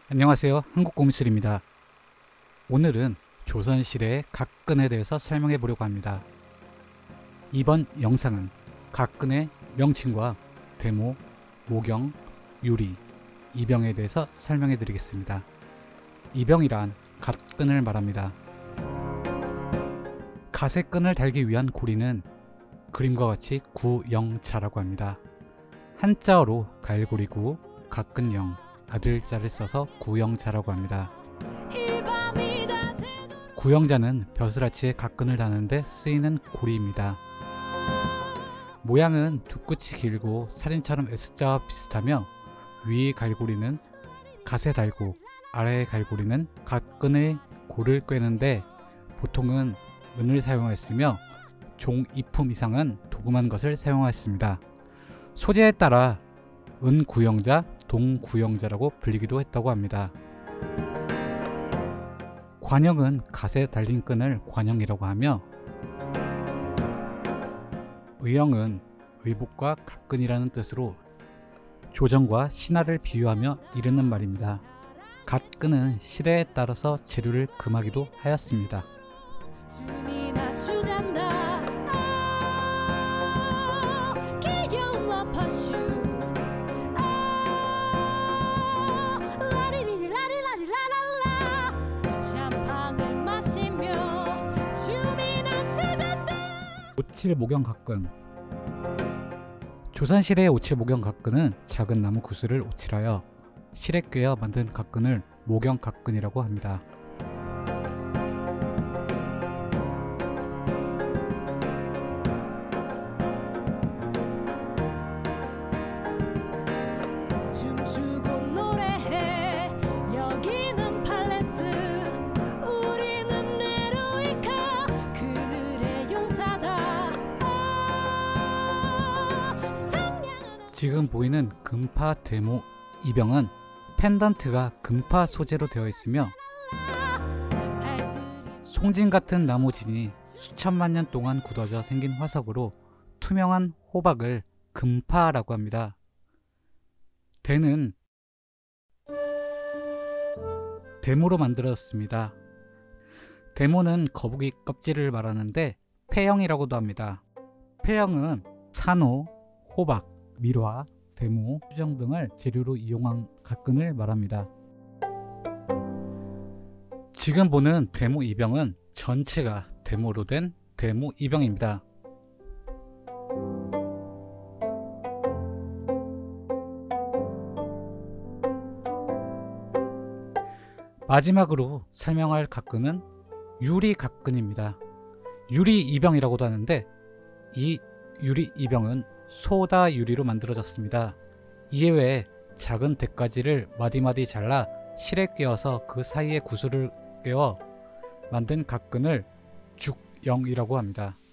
안녕하세요. 한국고미술입니다. 오늘은 조선시대의 각근에 대해서 설명해 보려고 합니다. 이번 영상은 각근의 명칭과 대모, 모경, 유리, 이병에 대해서 설명해 드리겠습니다. 이병이란 갓근을 말합니다. 갓의 끈을 달기 위한 고리는 그림과 같이 구영자라고 합니다. 한자어로 갈고리구, 각근영, 아들자를 써서 구영자라고 합니다. 구영자는 벼슬아치에 각근을 다는데 쓰이는 고리입니다. 모양은 두 끝이 길고 사진처럼 S자와 비슷하며 위의 갈고리는 갓에 달고 아래의 갈고리는 각근의 골을 꿰는데 보통은 은을 사용하였으며 종 2품 이상은 도금한 것을 사용하였습니다. 소재에 따라 은구영자, 동구영자라고 불리기도 했다고 합니다. 관영은 갓에 달린 끈을 관영이라고 하며 의영은 의복과 각근이라는 뜻으로 조정과 신하를 비유하며 이르는 말입니다. 갓끈은 시대에 따라서 재료를 금하기도 하였습니다. 오칠모경 각근. 조선시대의 오칠모경 각근은 작은 나무 구슬을 오칠하여 실에 꿰어 만든 각근을 모경 각근이라고 합니다. 춤추고 노래해 여기는 팔레스 우리는 네로이카 그늘의 용사다. 지금 보이는 금파, 대모, 이병은 펜던트가 금파 소재로 되어 있으며 송진 같은 나무진이 수천만 년 동안 굳어져 생긴 화석으로 투명한 호박을 금파라고 합니다. 대는 대모로 만들어졌습니다. 대모는 거북이 껍질을 말하는데 폐형이라고도 합니다. 폐형은 산호, 호박, 밀화, 대모, 수정 등을 재료로 이용한 각근을 말합니다. 지금 보는 대모 이병은 전체가 대모로 된 대모 이병입니다. 마지막으로 설명할 각근은 유리 각근입니다. 유리 이병이라고도 하는데 이 유리 이병은 소다 유리로 만들어졌습니다. 이에 외에 작은 대가지를 마디마디 잘라 실에 꿰어서 그 사이에 구슬을 꿰어 만든 각근을 죽영이라고 합니다.